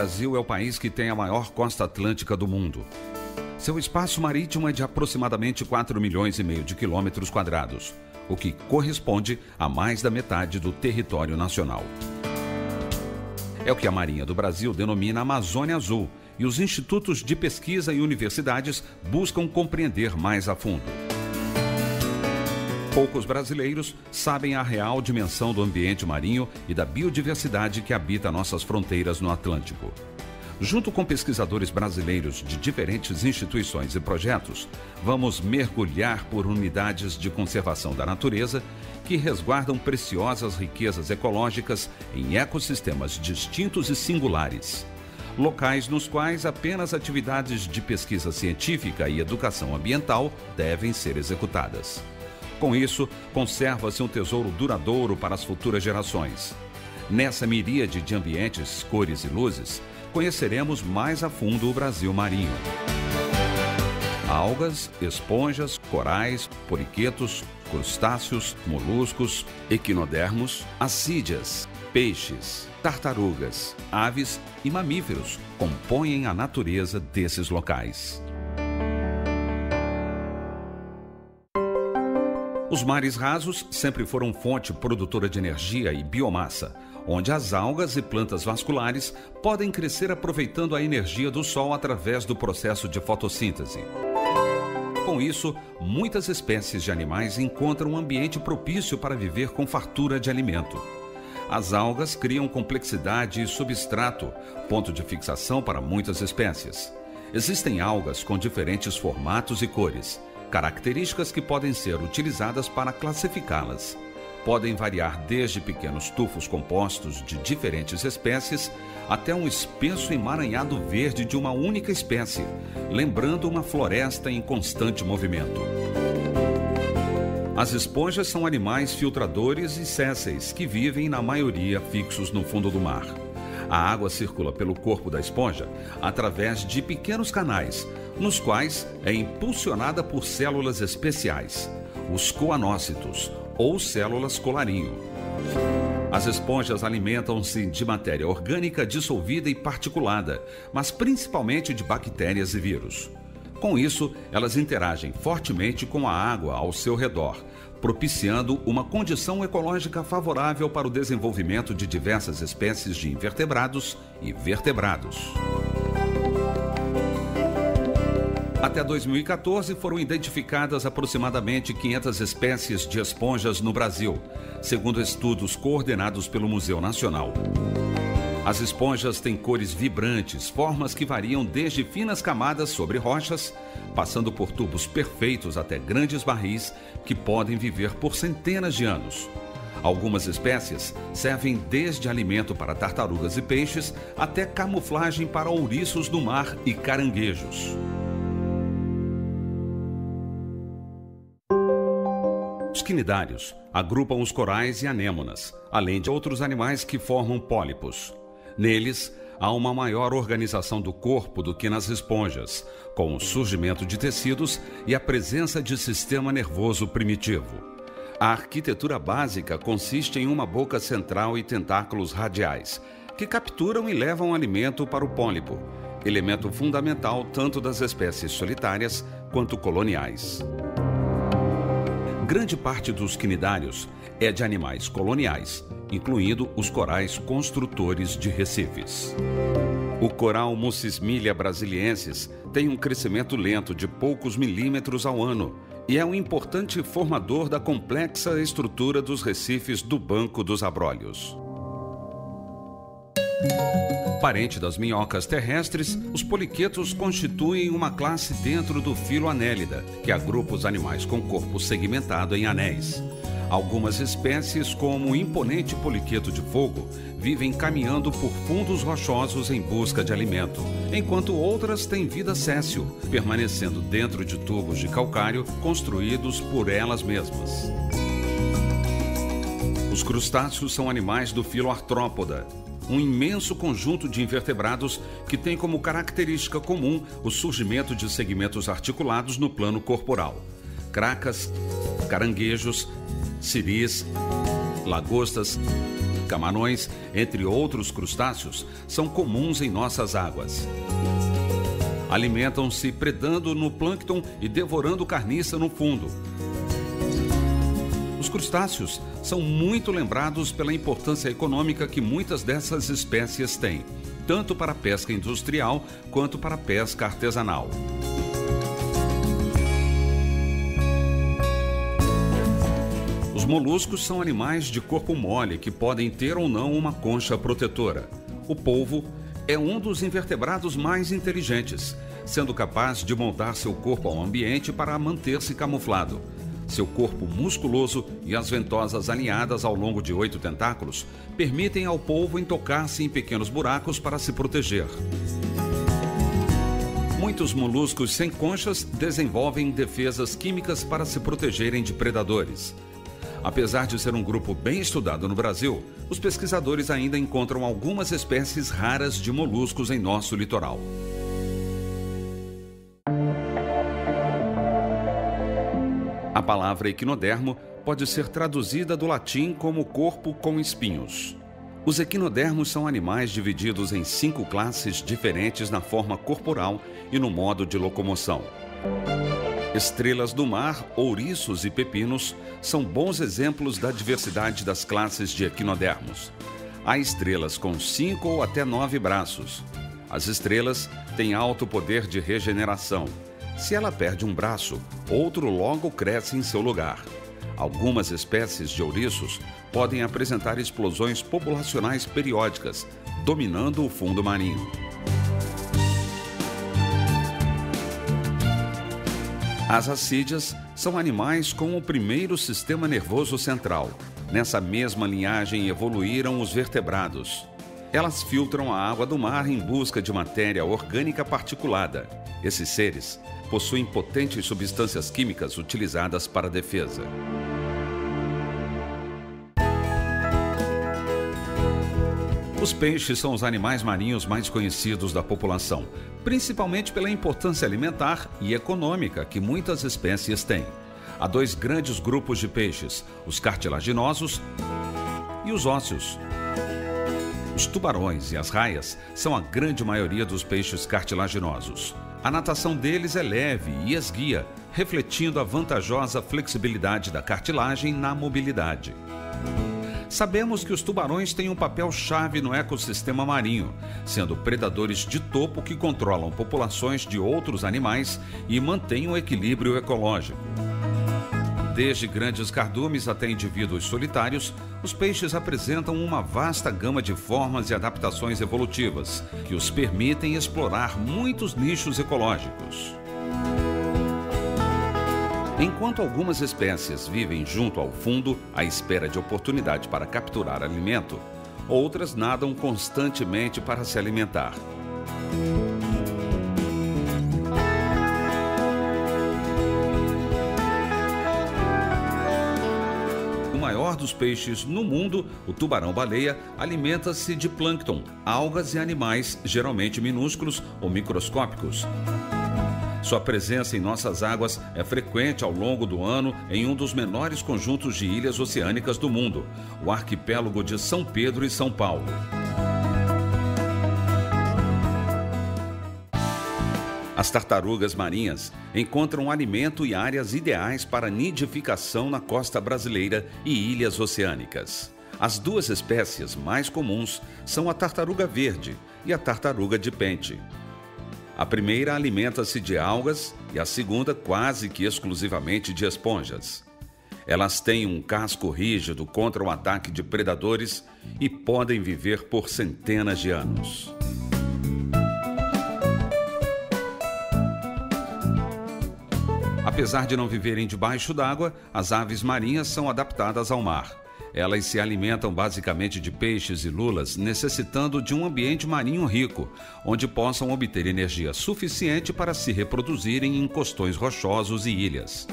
Brasil é o país que tem a maior costa atlântica do mundo. Seu espaço marítimo é de aproximadamente 4,5 milhões de quilômetros quadrados, o que corresponde a mais da metade do território nacional. É o que a Marinha do Brasil denomina Amazônia Azul, e os institutos de pesquisa e universidades buscam compreender mais a fundo. Poucos brasileiros sabem a real dimensão do ambiente marinho e da biodiversidade que habita nossas fronteiras no Atlântico. Junto com pesquisadores brasileiros de diferentes instituições e projetos, vamos mergulhar por unidades de conservação da natureza que resguardam preciosas riquezas ecológicas em ecossistemas distintos e singulares. Locais nos quais apenas atividades de pesquisa científica e educação ambiental devem ser executadas. Com isso, conserva-se um tesouro duradouro para as futuras gerações. Nessa miríade de ambientes, cores e luzes, conheceremos mais a fundo o Brasil marinho. Algas, esponjas, corais, poliquetos, crustáceos, moluscos, equinodermos, assídeas, peixes, tartarugas, aves e mamíferos compõem a natureza desses locais. Os mares rasos sempre foram fonte produtora de energia e biomassa, onde as algas e plantas vasculares podem crescer aproveitando a energia do sol através do processo de fotossíntese. Com isso, muitas espécies de animais encontram um ambiente propício para viver com fartura de alimento. As algas criam complexidade e substrato, ponto de fixação para muitas espécies. Existem algas com diferentes formatos e cores, características que podem ser utilizadas para classificá-las. Podem variar desde pequenos tufos compostos de diferentes espécies até um espesso emaranhado verde de uma única espécie, lembrando uma floresta em constante movimento. As esponjas são animais filtradores e sésseis que vivem, na maioria, fixos no fundo do mar. A água circula pelo corpo da esponja através de pequenos canais, nos quais é impulsionada por células especiais, os coanócitos, ou células colarinho. As esponjas alimentam-se de matéria orgânica dissolvida e particulada, mas principalmente de bactérias e vírus. Com isso, elas interagem fortemente com a água ao seu redor, propiciando uma condição ecológica favorável para o desenvolvimento de diversas espécies de invertebrados e vertebrados. Até 2014 foram identificadas aproximadamente 500 espécies de esponjas no Brasil, segundo estudos coordenados pelo Museu Nacional. As esponjas têm cores vibrantes, formas que variam desde finas camadas sobre rochas, passando por tubos perfeitos até grandes barris que podem viver por centenas de anos. Algumas espécies servem desde alimento para tartarugas e peixes até camuflagem para ouriços do mar e caranguejos. Os quinidários agrupam os corais e anêmonas, além de outros animais que formam pólipos. Neles, há uma maior organização do corpo do que nas esponjas, com o surgimento de tecidos e a presença de sistema nervoso primitivo. A arquitetura básica consiste em uma boca central e tentáculos radiais, que capturam e levam alimento para o pólipo, elemento fundamental tanto das espécies solitárias quanto coloniais. Grande parte dos quinidários é de animais coloniais, incluindo os corais construtores de recifes. O coral Mucismilia brasiliensis tem um crescimento lento de poucos milímetros ao ano e é um importante formador da complexa estrutura dos recifes do Banco dos Abrolhos. Parente das minhocas terrestres, os poliquetos constituem uma classe dentro do filo Annelida, que agrupa os animais com corpo segmentado em anéis. Algumas espécies, como o imponente poliqueto de fogo, vivem caminhando por fundos rochosos em busca de alimento, enquanto outras têm vida séssil, permanecendo dentro de tubos de calcário construídos por elas mesmas. Os crustáceos são animais do filo Artrópoda, um imenso conjunto de invertebrados que tem como característica comum o surgimento de segmentos articulados no plano corporal. Cracas, caranguejos, siris, lagostas, camarões, entre outros crustáceos, são comuns em nossas águas. Alimentam-se predando no plâncton e devorando carniça no fundo. Os crustáceos são muito lembrados pela importância econômica que muitas dessas espécies têm, tanto para a pesca industrial quanto para a pesca artesanal. Os moluscos são animais de corpo mole que podem ter ou não uma concha protetora. O polvo é um dos invertebrados mais inteligentes, sendo capaz de moldar seu corpo ao ambiente para manter-se camuflado. Seu corpo musculoso e as ventosas alinhadas ao longo de 8 tentáculos permitem ao polvo entocar-se em pequenos buracos para se proteger. Muitos moluscos sem conchas desenvolvem defesas químicas para se protegerem de predadores. Apesar de ser um grupo bem estudado no Brasil, os pesquisadores ainda encontram algumas espécies raras de moluscos em nosso litoral. A palavra equinodermo pode ser traduzida do latim como corpo com espinhos. Os equinodermos são animais divididos em 5 classes diferentes na forma corporal e no modo de locomoção. Estrelas do mar, ouriços e pepinos são bons exemplos da diversidade das classes de equinodermos. Há estrelas com 5 ou até 9 braços. As estrelas têm alto poder de regeneração. Se ela perde um braço, outro logo cresce em seu lugar. Algumas espécies de ouriços podem apresentar explosões populacionais periódicas, dominando o fundo marinho. As assídeas são animais com o primeiro sistema nervoso central. Nessa mesma linhagem evoluíram os vertebrados. Elas filtram a água do mar em busca de matéria orgânica particulada. Esses seres possuem potentes substâncias químicas utilizadas para a defesa. Os peixes são os animais marinhos mais conhecidos da população, principalmente pela importância alimentar e econômica que muitas espécies têm. Há 2 grandes grupos de peixes, os cartilaginosos e os ósseos. Os tubarões e as raias são a grande maioria dos peixes cartilaginosos. A natação deles é leve e esguia, refletindo a vantajosa flexibilidade da cartilagem na mobilidade. Sabemos que os tubarões têm um papel-chave no ecossistema marinho, sendo predadores de topo que controlam populações de outros animais e mantêm o equilíbrio ecológico. Desde grandes cardumes até indivíduos solitários, os peixes apresentam uma vasta gama de formas e adaptações evolutivas, que os permitem explorar muitos nichos ecológicos. Enquanto algumas espécies vivem junto ao fundo à espera de oportunidade para capturar alimento, outras nadam constantemente para se alimentar. O maior dos peixes no mundo, o tubarão-baleia, alimenta-se de plâncton, algas e animais geralmente minúsculos ou microscópicos. Sua presença em nossas águas é frequente ao longo do ano em um dos menores conjuntos de ilhas oceânicas do mundo, o arquipélago de São Pedro e São Paulo. As tartarugas marinhas encontram alimento e áreas ideais para nidificação na costa brasileira e ilhas oceânicas. As 2 espécies mais comuns são a tartaruga verde e a tartaruga de pente. A primeira alimenta-se de algas e a segunda quase que exclusivamente de esponjas. Elas têm um casco rígido contra o ataque de predadores e podem viver por centenas de anos. Apesar de não viverem debaixo d'água, as aves marinhas são adaptadas ao mar. Elas se alimentam basicamente de peixes e lulas, necessitando de um ambiente marinho rico, onde possam obter energia suficiente para se reproduzirem em costões rochosos e ilhas.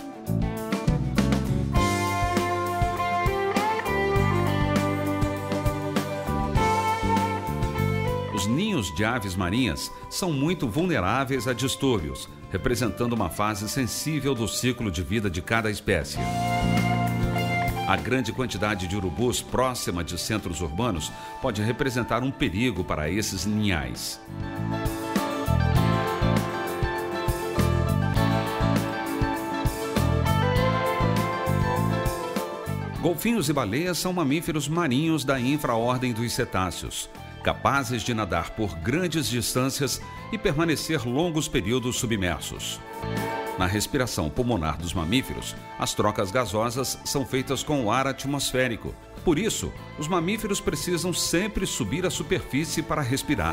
Os ninhos de aves marinhas são muito vulneráveis a distúrbios, representando uma fase sensível do ciclo de vida de cada espécie. A grande quantidade de urubus próxima de centros urbanos pode representar um perigo para esses ninhais. Golfinhos e baleias são mamíferos marinhos da infraordem dos cetáceos, capazes de nadar por grandes distâncias e permanecer longos períodos submersos. Na respiração pulmonar dos mamíferos, as trocas gasosas são feitas com o ar atmosférico. Por isso, os mamíferos precisam sempre subir à superfície para respirar.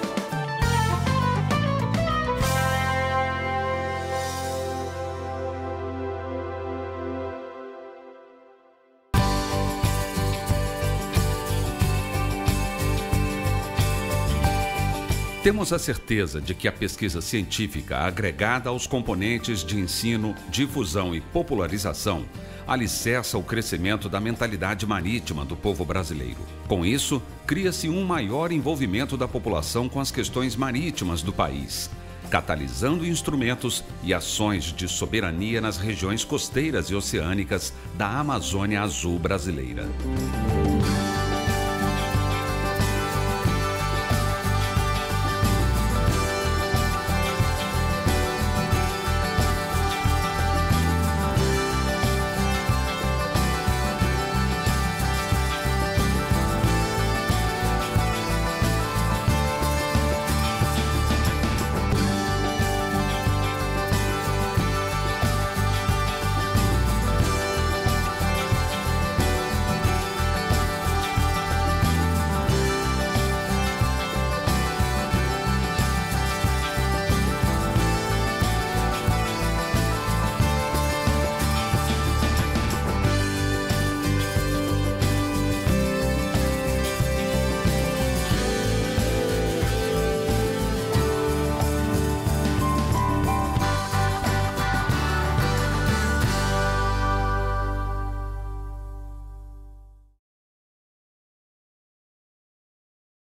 Temos a certeza de que a pesquisa científica agregada aos componentes de ensino, difusão e popularização alicerça o crescimento da mentalidade marítima do povo brasileiro. Com isso, cria-se um maior envolvimento da população com as questões marítimas do país, catalisando instrumentos e ações de soberania nas regiões costeiras e oceânicas da Amazônia Azul brasileira.